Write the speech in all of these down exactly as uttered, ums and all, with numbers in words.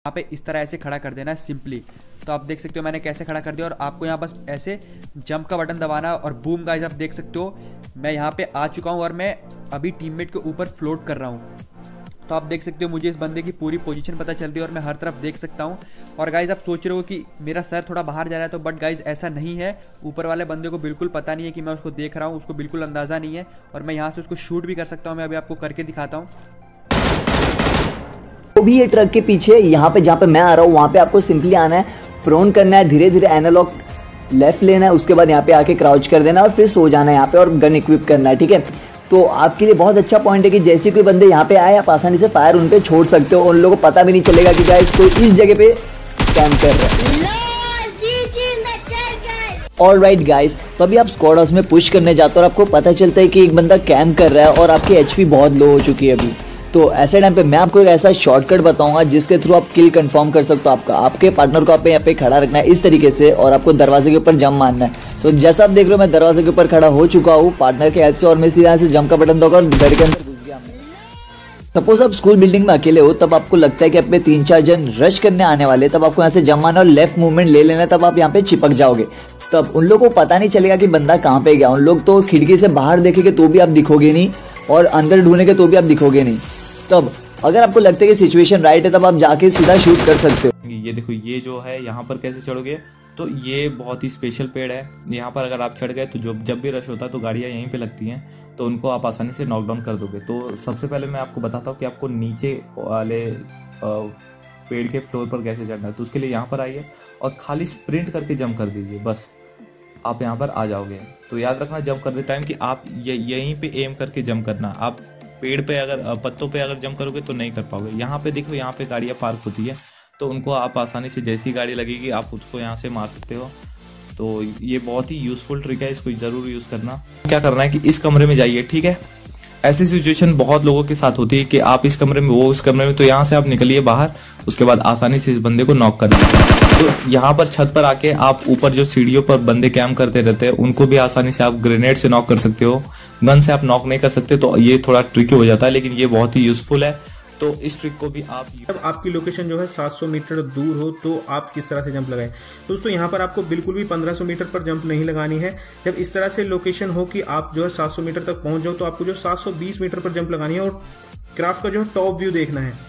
यहाँ पे इस तरह ऐसे खड़ा कर देना है सिंपली। तो आप देख सकते हो मैंने कैसे खड़ा कर दिया, और आपको यहाँ बस ऐसे जंप का बटन दबाना और बूम गाइस आप देख सकते हो मैं यहाँ पे आ चुका हूँ और मैं अभी टीममेट के ऊपर फ्लोट कर रहा हूँ। तो आप देख सकते हो मुझे इस बंदे की पूरी पोजीशन पता चल रही है और मैं हर तरफ देख सकता हूँ। और गाइज आप सोच रहे हो कि मेरा सर थोड़ा बाहर जा रहा है, तो बट गाइज ऐसा नहीं है। ऊपर वाले बंदे को बिल्कुल पता नहीं है कि मैं उसको देख रहा हूँ, उसको बिल्कुल अंदाज़ा नहीं है, और मैं यहाँ से उसको शूट भी कर सकता हूँ। मैं अभी आपको करके दिखाता हूँ। तो भी ये ट्रक के पीछे यहाँ पे जहाँ पे मैं आ रहा हूँ वहाँ पे आपको सिंपली आना है, प्रोन करना है, धीरे धीरे एनालॉग लेफ्ट लेना है, उसके बाद यहाँ पे आके क्राउच कर देना और फिर सो जाना है यहाँ पे और गन इक्विप करना है, ठीक है। तो आपके लिए बहुत अच्छा पॉइंट है कि जैसे कोई बंदे यहाँ पे आए आप आसानी से फायर उन पे छोड़ सकते हो, उन लोगों को पता भी नहीं चलेगा कि गाइस कोई इस जगह पे कैंप कर रहा है। ऑलराइट गाइस, तो अभी आप स्क्वाड हाउस में पुश करने जाते हो और आपको पता चलता है कि एक बंदा कैंप कर रहा है और आपकी एचपी बहुत लो हो चुकी है अभी। तो ऐसे टाइम पे मैं आपको एक ऐसा शॉर्टकट बताऊंगा जिसके थ्रू आप किल कंफर्म कर सकते हो। आपका आपके पार्टनर को आप यहाँ पे खड़ा रखना है इस तरीके से और आपको दरवाजे के ऊपर जंप मारना है। तो जैसा आप देख रहे हो मैं दरवाजे के ऊपर खड़ा हो चुका हूँ पार्टनर के हेल्प से, और मैं सीधा से जंप का बटन दबाकर घर के अंदर घुस गया। सपोज आप स्कूल बिल्डिंग में अकेले हो, तब आपको लगता है कि अपने तीन चार जन रश करने आने वाले, तब आपको यहाँ से जंप मारना और लेफ्ट मूवमेंट ले लेना, तब आप यहाँ पे चिपक जाओगे। तब उन लोगों को पता नहीं चलेगा कि बंदा कहाँ पे गया। उन लोग तो खिड़की से बाहर देखेंगे तो भी आप दिखोगे नहीं, और अंदर ढूंढेंगे तो भी आप दिखोगे नहीं। तब अगर आपको लगता है कि सिचुएशन राइट है, तब आप जाके सीधा शूट कर सकते हो। ये देखो, ये जो है यहाँ पर कैसे चढ़ोगे, तो ये बहुत ही स्पेशल पेड़ है। यहाँ पर अगर आप चढ़ गए तो जो जब भी रश होता है तो गाड़ियाँ यहीं पे लगती हैं, तो उनको आप आसानी से नॉकडाउन कर दोगे। तो सबसे पहले मैं आपको बताता हूँ कि आपको नीचे वाले पेड़ के फ्लोर पर कैसे चढ़ना है। तो उसके लिए यहाँ पर आइए और खाली स्प्रिंट करके जंप कर दीजिए, बस आप यहाँ पर आ जाओगे। तो याद रखना जंप करते टाइम कि आप यहीं पे एम करके जंप करना। आप पेड़ पे अगर पत्तों पे अगर जंप करोगे तो नहीं कर पाओगे। यहाँ पे देखो, यहाँ पे गाड़ियाँ पार्क होती है, तो उनको आप आसानी से जैसी गाड़ी लगेगी आप उसको यहाँ से मार सकते हो। तो ये बहुत ही यूज़फुल ट्रिक है, इसको ज़रूर यूज़ करना। क्या करना है कि इस कमरे में जाइए, ठीक है। ऐसी सिचुएशन बहुत लोगों के साथ होती है कि आप इस कमरे में, वो उस कमरे में, तो यहाँ से आप निकलिए बाहर, उसके बाद आसानी से इस बंदे को नॉक कर दीजिए। तो यहाँ पर छत पर आके आप ऊपर जो सीढ़ियों पर बंदे कैंप करते रहते हैं उनको भी आसानी से आप ग्रेनेड से नॉक कर सकते हो। गन से आप नॉक नहीं कर सकते, तो ये थोड़ा ट्रिकी हो जाता है, लेकिन ये बहुत ही यूजफुल है। तो इस ट्रिक को भी आप, जब आपकी लोकेशन जो है सात सौ मीटर दूर हो तो आप किस तरह से जंप लगाएं। तो दोस्तों यहाँ पर आपको बिल्कुल भी पंद्रह सौ मीटर पर जंप नहीं लगानी है। जब इस तरह से लोकेशन हो कि आप जो है सात सौ मीटर तक पहुंच जाओ, तो आपको जो सात सौ बीस मीटर पर जंप लगानी है और क्राफ्ट का जो है टॉप व्यू देखना है।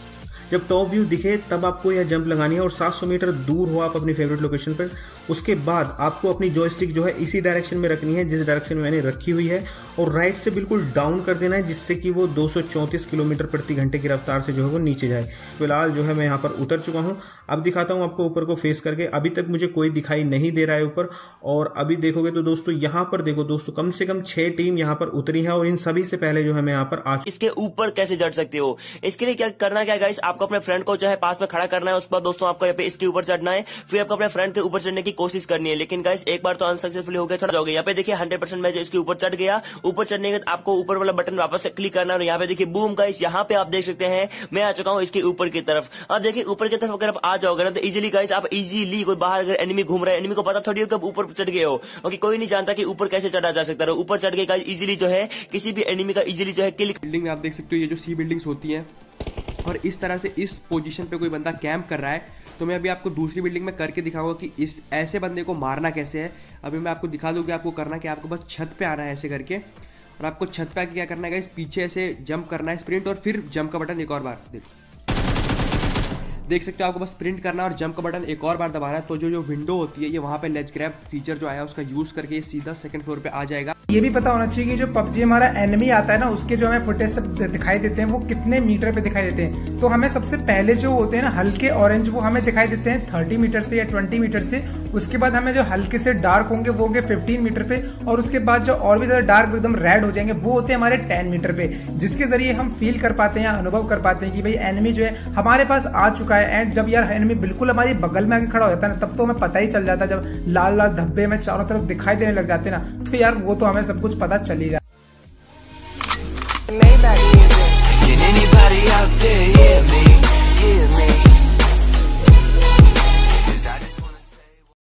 जब टॉप व्यू दिखे तब आपको यह जंप लगानी है और सात सौ मीटर दूर हो आप अपनी फेवरेट लोकेशन पर। उसके बाद आपको अपनी जॉयस्टिक जो है इसी डायरेक्शन में रखनी है जिस डायरेक्शन में मैंने रखी हुई है, और राइट से बिल्कुल डाउन कर देना है जिससे कि वो दो सौ चौंतीस किलोमीटर प्रति घंटे की रफ्तार से जो है वो नीचे जाए। फिलहाल जो है मैं यहाँ पर उतर चुका हूँ। अब दिखाता हूँ आपको ऊपर को फेस करके। अभी तक मुझे कोई दिखाई नहीं दे रहा है ऊपर, और अभी देखोगे तो दोस्तों यहाँ पर देखो दोस्तों, कम से कम छह टीम यहाँ पर उतरी है, और इन सभी से पहले जो है मैं यहाँ पर आ। इसके ऊपर कैसे चढ़ सकते हो, इसके लिए क्या करना क्या गाइस, आपको अपने फ्रेंड को जो है पास में खड़ा करना है। उसके बाद दोस्तों आपको यहाँ पे इसके ऊपर चढ़ना है, फिर आपको अपने फ्रेंड के ऊपर चढ़ने की कोशिश करनी है। लेकिन गाइस एक बार तो अनसक्सेसफुल हो गया, चढ़ जाओगे। यहाँ पे देखिए हंड्रेड परसेंट मैं जो इसके ऊपर चढ़ गया। ऊपर चढ़ने के बाद आपको ऊपर वाला बटन वापस से क्लिक करना है, और यहाँ पे देखिए बूम गाइस, यहाँ पे आप देख सकते हैं मैं आ चुका हूँ इसके ऊपर की तरफ। अब देखिए ऊपर की तरफ अगर आप आ जाओगे ना तो इजीली गाइस आप इजीली, कोई बाहर अगर एनिमी घूम रहा है, एनिमी को पता थोड़ी हो कि आप ऊपर चढ़ गए हो, क्योंकि कोई नहीं जानता कि ऊपर कैसे चढ़ा जा सकता है। ऊपर चढ़ के गाइस इजीली जो है किसी भी एनिमी का इजीली जो है किल। बिल्डिंग में आप देख सकते हो ये जो सी बिल्डिंग्स होती हैं, और इस तरह से इस पोजीशन पे कोई बंदा कैंप कर रहा है। तो मैं अभी आपको दूसरी बिल्डिंग में करके दिखाऊंगा कि इस ऐसे बंदे को मारना कैसे है। अभी मैं आपको दिखा दूँ कि आपको करना क्या, आपको बस छत पे आना है ऐसे करके, और आपको छत पे आके क्या करना है, पीछे ऐसे जंप करना है, स्प्रिंट, और फिर जंप का बटन एक और बार देखो देख सकते हो। आपको बस स्प्रिंट करना है और जंप का बटन एक और बार दबाना है। तो जो जो विंडो होती है ये वहाँ पे लेज ग्रैब फीचर जो आया उसका यूज करके ये सीधा सेकंड फ्लोर पे आ जाएगा। ये भी पता होना चाहिए कि जो पबजी हमारा एनिमी आता है ना, उसके जो हमें फुटेज सब दिखाई देते हैं वो कितने मीटर पे दिखाई देते हैं। तो हमें सबसे पहले जो होते हैं ना हल्के ऑरेंज, वो हमें दिखाई देते हैं थर्टी मीटर से या ट्वेंटी मीटर से। उसके बाद हमें जो हल्के से डार्क होंगे वो होंगे फिफ्टीन मीटर पे, और उसके बाद जो और भी ज्यादा डार्क एकदम रेड हो जाएंगे वो होते हैं हमारे टेन मीटर पे, जिसके जरिए हम फील कर पाते हैं या अनुभव कर पाते हैं कि भाई एनिमी जो है हमारे पास आ चुका है। एंड जब यार एनिमी बिल्कुल हमारी बगल में आके खड़ा हो जाता है ना, तब तो हमें पता ही चल जाता है। जब लाल लाल धब्बे में चारों तरफ दिखाई देने लग जाते हैं ना, तो यार वो तो हमें सब कुछ पता चल ही जाता है।